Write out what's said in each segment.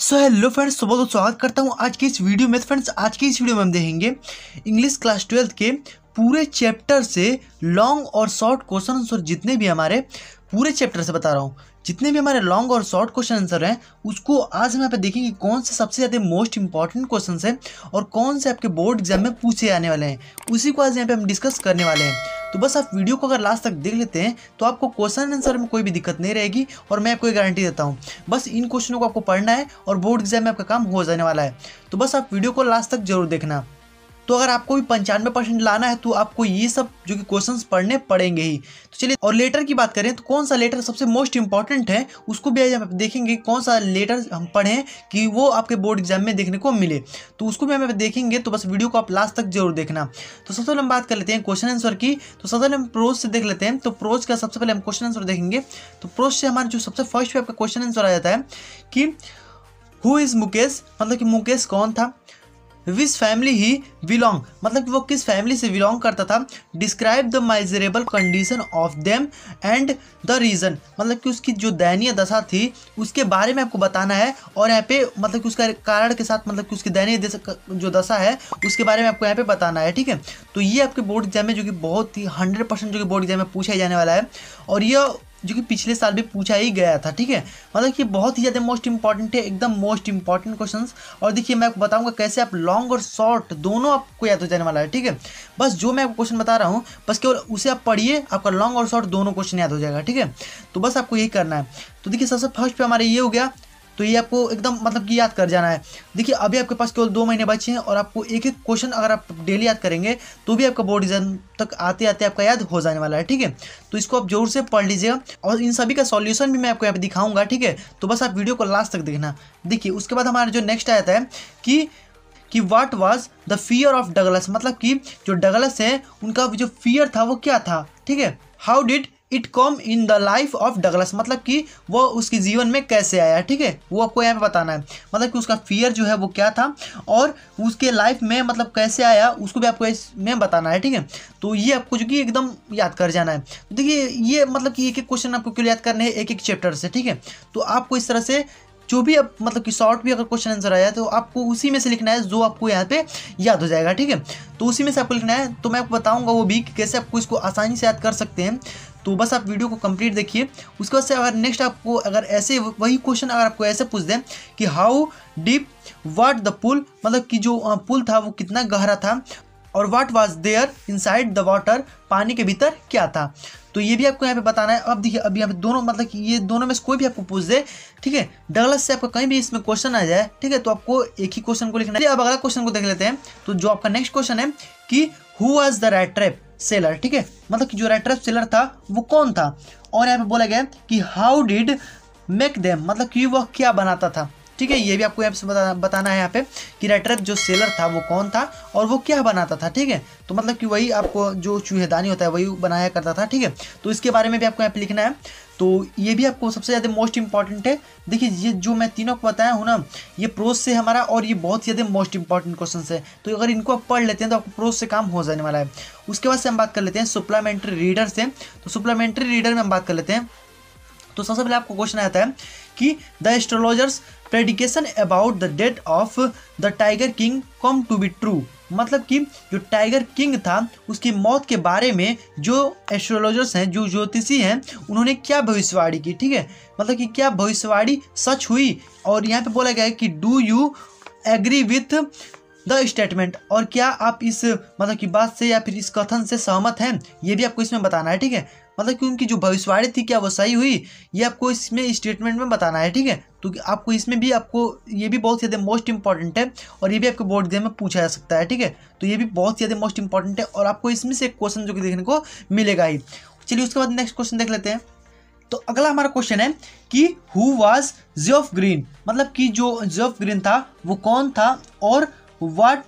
So hello friends, तो बहुत स्वागत करता हूँ आज की इस वीडियो में। फ्रेंड्स, आज की इस वीडियो में हम देखेंगे इंग्लिश क्लास 12 के पूरे चैप्टर से लॉन्ग और शॉर्ट क्वेश्चन आंसर। जितने भी हमारे पूरे चैप्टर से बता रहा हूँ, जितने भी हमारे लॉन्ग और शॉर्ट क्वेश्चन आंसर हैं, उसको आज हम यहाँ पे देखेंगे कौन से सबसे ज़्यादा मोस्ट इंपॉर्टेंट क्वेश्चन हैं और कौन से आपके बोर्ड एग्जाम में पूछे आने वाले हैं, उसी को आज यहाँ पे हम डिस्कस करने वाले हैं। तो बस आप वीडियो को अगर लास्ट तक देख लेते हैं तो आपको क्वेश्चन आंसर में कोई भी दिक्कत नहीं रहेगी और मैं आपको ये गारंटी देता हूँ। बस इन क्वेश्चनों को आपको पढ़ना है और बोर्ड एग्जाम में आपका काम हो जाने वाला है। तो बस आप वीडियो को लास्ट तक जरूर देखना। तो अगर आपको भी 95% लाना है तो आपको ये सब जो कि क्वेश्चंस पढ़ने पड़ेंगे ही। तो चलिए, और लेटर की बात करें तो कौन सा लेटर सबसे मोस्ट इंपॉर्टेंट है उसको भी हम देखेंगे। कौन सा लेटर हम पढ़ें कि वो आपके बोर्ड एग्जाम में देखने को मिले, तो उसको भी हम देखेंगे। तो बस वीडियो को आप लास्ट तक जरूर देखना। तो सबसे पहले हम बात कर लेते हैं क्वेश्चन आंसर की। तो सबसे पहले हम प्रोज से देख लेते हैं। तो प्रोज का सबसे पहले हम क्वेश्चन आंसर देखेंगे। तो प्रोज से हमारा जो सबसे फर्स्ट पे आपका क्वेश्चन आंसर आ जाता है कि हु इज मुकेश, मतलब कि मुकेश कौन था। विच फैमिली ही बिलोंग, मतलब कि वो किस फैमिली से बिलोंग करता था। Describe the miserable condition of them and the reason, मतलब कि उसकी जो दयनीय दशा थी उसके बारे में आपको बताना है। और यहाँ पे मतलब कि उसका कारण के साथ, मतलब कि उसकी दयनीय जो दशा है उसके बारे में आपको यहाँ पे बताना है। ठीक है, तो ये आपके बोर्ड एग्जाम में जो कि बहुत ही 100% जो कि बोर्ड एग्जाम में पूछा जाने वाला है, और यह जो कि पिछले साल भी पूछा ही गया था। ठीक है, मतलब कि बहुत ही ज़्यादा मोस्ट इंपॉर्टेंट है, एकदम मोस्ट इंपॉर्टेंट क्वेश्चंस। और देखिए, मैं आपको बताऊंगा कैसे आप लॉन्ग और शॉर्ट दोनों आपको याद हो जाने वाला है। ठीक है, बस जो मैं आपको क्वेश्चन बता रहा हूँ बस केवल उसे आप पढ़िए, आपका लॉन्ग और शॉर्ट दोनों क्वेश्चन याद हो जाएगा। ठीक है, तो बस आपको यही करना है। तो देखिए, सबसे फर्स्ट पे हमारे ये हो गया, तो ये आपको एकदम मतलब कि याद कर जाना है। देखिए, अभी आपके पास केवल 2 महीने बचे हैं और आपको एक एक क्वेश्चन अगर आप डेली याद करेंगे तो भी आपका बोर्ड एग्जाम तक आते आते आपका याद हो जाने वाला है। ठीक है, तो इसको आप जरूर से पढ़ लीजिएगा और इन सभी का सॉल्यूशन भी मैं आपको यहाँ पे दिखाऊंगा। ठीक है, तो बस आप वीडियो को लास्ट तक देखना। देखिए, उसके बाद हमारा जो नेक्स्ट आता है कि what was the fear of Douglas, मतलब कि जो डगलस है उनका जो फियर था वो क्या था। ठीक है, how did it come in the life of Douglas, मतलब कि वो उसके जीवन में कैसे आया। ठीक है, वो आपको यहाँ पे बताना है, मतलब कि उसका फियर जो है वो क्या था और उसके लाइफ में मतलब कैसे आया उसको भी आपको इसमें बताना है। ठीक है, तो ये आपको जो कि एकदम याद कर जाना है। देखिए, ये मतलब कि एक एक क्वेश्चन आपको क्यों याद करने हैं, एक एक चैप्टर से। ठीक है, तो आपको इस तरह से जो भी आप मतलब कि शॉर्ट भी अगर क्वेश्चन आंसर आया तो आपको उसी में से लिखना है जो आपको यहाँ पे याद हो जाएगा। ठीक है, तो उसी में से आपको लिखना है। तो मैं आपको बताऊंगा वो भी कि कैसे आपको इसको आसानी से याद कर सकते हैं। तो बस आप वीडियो को कंप्लीट देखिए। उसके बाद से अगर नेक्स्ट आपको अगर ऐसे वही क्वेश्चन अगर आपको ऐसे पूछ दें कि how deep what the pool, मतलब कि जो पुल था वो कितना गहरा था, और what was there inside the water, पानी के भीतर क्या था, तो ये भी आपको यहाँ पे बताना है। अब देखिए, अभी यहाँ पे दोनों मतलब कि ये दोनों में से कोई भी आपको पूछ दे, ठीक है, डगलस से आपका कहीं भी इसमें क्वेश्चन आ जाए, ठीक है, तो आपको एक ही क्वेश्चन को लिखना है। अब अगला क्वेश्चन को देख लेते हैं। तो जो आपका नेक्स्ट क्वेश्चन है कि who was the rat trap seller, ठीक है, मतलब कि जो रैट ट्रैप सेलर था वो कौन था। और यहाँ पे बोला गया कि हाउ डिड मेक देम, मतलब कि वह क्या बनाता था। ठीक है, ये भी आपको यहाँ पे बताना है यहाँ पे कि रैट ट्रैप जो सेलर था वो कौन था और वो क्या बनाता था। ठीक है, तो मतलब कि वही आपको जो चूहेदानी होता है वही बनाया करता था। ठीक है, तो इसके बारे में भी आपको यहाँ पे लिखना है। तो ये भी आपको सबसे ज़्यादा मोस्ट इंपॉर्टेंट है। देखिए, ये जो मैं तीनों को बताया हूँ ना, ये प्रोज से हमारा, और ये बहुत ज़्यादा मोस्ट इंपॉर्टेंट क्वेश्चन है। तो अगर इनको आप पढ़ लेते हैं तो आपको प्रोज से काम हो जाने वाला है। उसके बाद से हम बात कर लेते हैं सुप्लीमेंट्री रीडर से। तो सुप्लीमेंट्री रीडर में हम बात कर लेते हैं। तो सबसे पहले आपको क्वेश्चन आता है कि the astrologer's prediction about the death of the tiger king come to be true, मतलब कि जो टाइगर किंग था उसकी मौत के बारे में जो एस्ट्रोलॉजर्स हैं, जो ज्योतिषी हैं, उन्होंने क्या भविष्यवाणी की। ठीक है, मतलब कि क्या भविष्यवाणी सच हुई। और यहाँ पे बोला गया है कि do you agree with the statement, और क्या आप इस मतलब की बात से या फिर इस कथन से सहमत हैं, ये भी आपको इसमें बताना है। ठीक है, मतलब कि उनकी जो भविष्यवाणी थी क्या वो सही हुई, ये आपको इसमें स्टेटमेंट में बताना है। ठीक है, तो आपको इसमें भी आपको ये भी बहुत ज़्यादा मोस्ट इंपॉर्टेंट है और ये भी आपके बोर्ड एग्जाम में पूछा जा सकता है। ठीक है, तो ये भी बहुत ज़्यादा मोस्ट इंपॉर्टेंट है और आपको इसमें से एक क्वेश्चन जो कि देखने को मिलेगा ही। चलिए, उसके बाद नेक्स्ट क्वेश्चन देख लेते हैं। तो अगला हमारा क्वेश्चन है कि हु वाज जेफ ग्रीन, मतलब कि जो जेफ ग्रीन था वो कौन था और what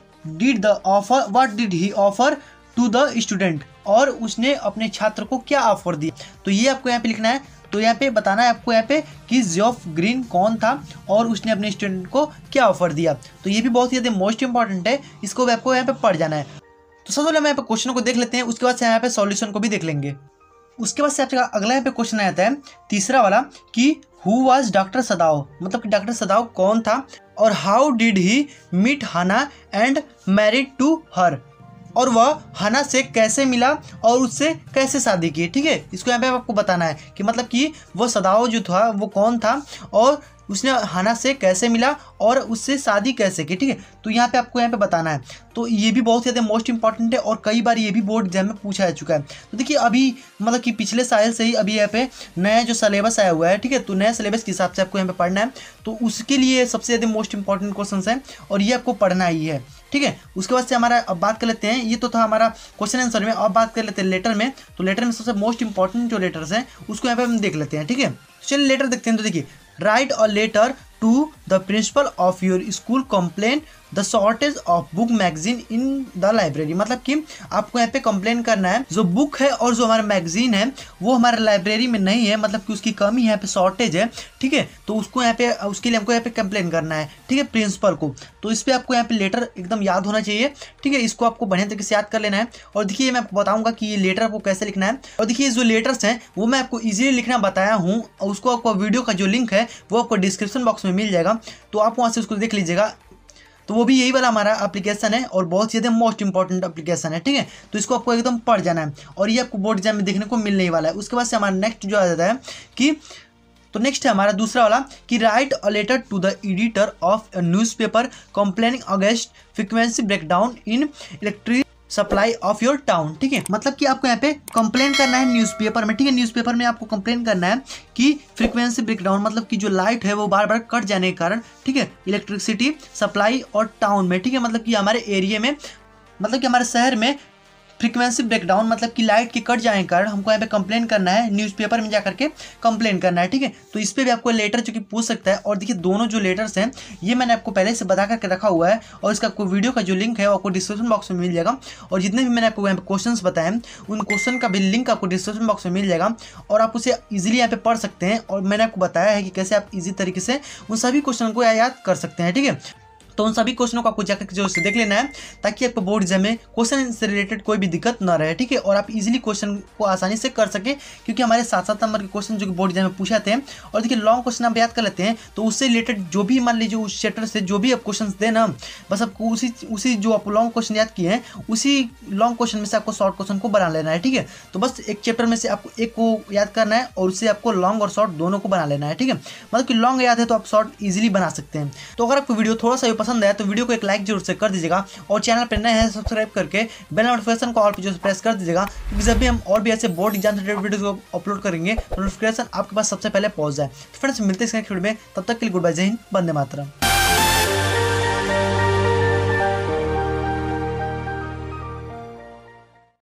did he offer to the student, और उसने अपने छात्र को क्या ऑफर दिया। तो ये आपको यहाँ पे लिखना है। तो यहाँ पे बताना है आपको यहाँ पे कि जेफ ग्रीन कौन था और उसने अपने स्टूडेंट को क्या ऑफर दिया। तो ये भी बहुत ही ज़्यादा मोस्ट इंपॉर्टेंट है, इसको भी आपको यहाँ पे पढ़ जाना है। तो सबसे पहले हम यहाँ पे क्वेश्चन को देख लेते हैं, उसके बाद से यहाँ पे सॉल्यूशन को भी देख लेंगे। उसके बाद से आपका अगला यहाँ पे क्वेश्चन आता है तीसरा वाला कि हु वाज डॉक्टर सदाव, मतलब कि डॉक्टर सदाव कौन था, और how did he meet Hannah and married to her, और वह हना से कैसे मिला और उससे कैसे शादी की। ठीक है, इसको यहाँ पे आपको बताना है कि मतलब कि वो सदाव जो था वो कौन था और उसने हना से कैसे मिला और उससे शादी कैसे की। ठीक है, तो यहाँ पे आपको यहाँ पे बताना है। तो ये भी बहुत ज़्यादा मोस्ट इंपॉर्टेंट है और कई बार ये भी बोर्ड एग्जाम में पूछा जा चुका है। तो देखिए अभी मतलब कि पिछले साल से ही अभी यहाँ पे नया जो सिलेबस आया हुआ है, ठीक है, तो नया सिलेबस के हिसाब से आपको यहाँ पे पढ़ना है। तो उसके लिए सबसे ज़्यादा मोस्ट इंपॉर्टेंट क्वेश्चन है और ये आपको पढ़ना ही है। ठीक है, उसके बाद से हमारा अब बात कर लेते हैं, ये तो था हमारा क्वेश्चन आंसर में। अब बात कर लेते हैं लेटर में। तो लेटर में सबसे मोस्ट इंपॉर्टेंट जो लेटर्स हैं उसको यहाँ पे हम देख लेते हैं। ठीक है, चलिए लेटर देखते हैं। तो देखिए, write a letter to the principal of your school complain the shortage of book magazine in the library, मतलब कि आपको यहाँ पे कंप्लेन करना है जो बुक है और जो हमारा मैगजीन है वो हमारे लाइब्रेरी में नहीं है, मतलब कि उसकी कमी है, यहाँ पे शॉर्टेज है। ठीक है, तो उसको यहाँ पे उसके लिए हमको यहाँ पे कंप्लेन करना है। ठीक है, प्रिंसिपल को। तो इस पर आपको यहाँ पे लेटर एकदम याद होना चाहिए। ठीक है, इसको आपको बढ़िया तरीके से याद कर लेना है। और देखिए मैं आपको बताऊंगा कि ये लेटर आपको कैसे लिखना है। और देखिए जो लेटर्स हैं वो मैं आपको ईजिली लिखना बताया हूँ, और उसको आपको वीडियो का जो लिंक है वो आपको डिस्क्रिप्शन बॉक्स में मिल जाएगा, तो आप वहाँ से उसको देख लीजिएगा। तो वो भी यही वाला हमारा एप्लीकेशन है और बहुत ज़्यादा मोस्ट इंपॉर्टेंट एप्लीकेशन है। ठीक है, तो इसको आपको एकदम पढ़ जाना है और ये आपको बोर्ड एग्जाम में देखने को मिलने वाला है। उसके बाद से हमारा नेक्स्ट जो आ जाता है कि तो नेक्स्ट है हमारा दूसरा वाला कि write a letter to the editor of a newspaper complaining against frequency breakdown in electric supply of your town. ठीक है, मतलब कि आपको यहाँ पे कंप्लेन करना है न्यूज़पेपर में। ठीक है, न्यूज़पेपर में आपको कंप्लेन करना है कि फ्रीक्वेंसी ब्रेकडाउन, मतलब कि जो लाइट है वो बार बार कट जाने के कारण, ठीक है, इलेक्ट्रिसिटी सप्लाई और टाउन में, ठीक है, मतलब कि हमारे एरिया में, मतलब कि हमारे शहर में फ्रीक्वेंसी ब्रेकडाउन मतलब कि लाइट के कट जाने के कारण हमको यहाँ पे कंप्लेन करना है, न्यूज़पेपर में जा करके कंप्लेन करना है। ठीक है, तो इस पर भी आपको लेटर जो कि पूछ सकता है। और देखिए दोनों जो लेटर्स हैं ये मैंने आपको पहले से बता करके रखा हुआ है और इसका आपको वीडियो का जो लिंक है वो आपको डिस्क्रिप्शन बॉक्स में मिल जाएगा। और जितने भी मैंने आपको यहाँ पे क्वेश्चन बताए उन क्वेश्चन का भी लिंक आपको डिस्क्रिप्शन बॉक्स में मिल जाएगा और आप उसे ईजिली यहाँ पे पढ़ सकते हैं। और मैंने आपको बताया है कि कैसे आप ईजी तरीके से उन सभी क्वेश्चन को याद कर सकते हैं। ठीक है, तो उन सभी क्वेश्चनों को आपको जाकर जो देख लेना है ताकि आपको बोर्ड एग्जाम में क्वेश्चन से रिलेटेड कोई भी दिक्कत ना रहे। ठीक है, और आप इजीली क्वेश्चन को आसानी से कर सके, क्योंकि हमारे 7-7 नंबर के क्वेश्चन जो कि बोर्ड एग्जाम में पूछाते हैं। और देखिए लॉन्ग क्वेश्चन आप याद कर लेते हैं तो उससे रिलेटेड जो भी मान लीजिए उस चैप्टर से जो भी आप क्वेश्चन दें ना, बस आपको उसी जो आप लॉन्ग क्वेश्चन याद किए हैं उसी लॉन्ग क्वेश्चन में से आपको शॉर्ट क्वेश्चन को बना लेना है। ठीक है, तो बस एक चैप्टर में से आपको एक को याद करना है और उससे आपको लॉन्ग और शॉर्ट दोनों को बना लेना है। ठीक है, मतलब कि लॉन्ग याद है तो आप शॉर्ट ईजिली बना सकते हैं। तो अगर आपको वीडियो थोड़ा सा भी पसंद आया तो वीडियो को एक लाइक जरूर से कर दीजिएगा और चैनल पर नए हैं सब्सक्राइब करके बेल नोटिफिकेशन को ऑल पे जो प्रेस कर दीजिएगा, क्योंकि जब भी हम और भी ऐसे बोर्ड एग्जाम से रिलेटेड वीडियो को अपलोड करेंगे तो नोटिफिकेशन आपके पास सबसे पहले पहुंच जाए। तो फ्रेंड्स मिलते हैं इस नेक्स्ट वीडियो में, तब तक के लिए गुड बाय, जय हिंद, वंदे मातरम।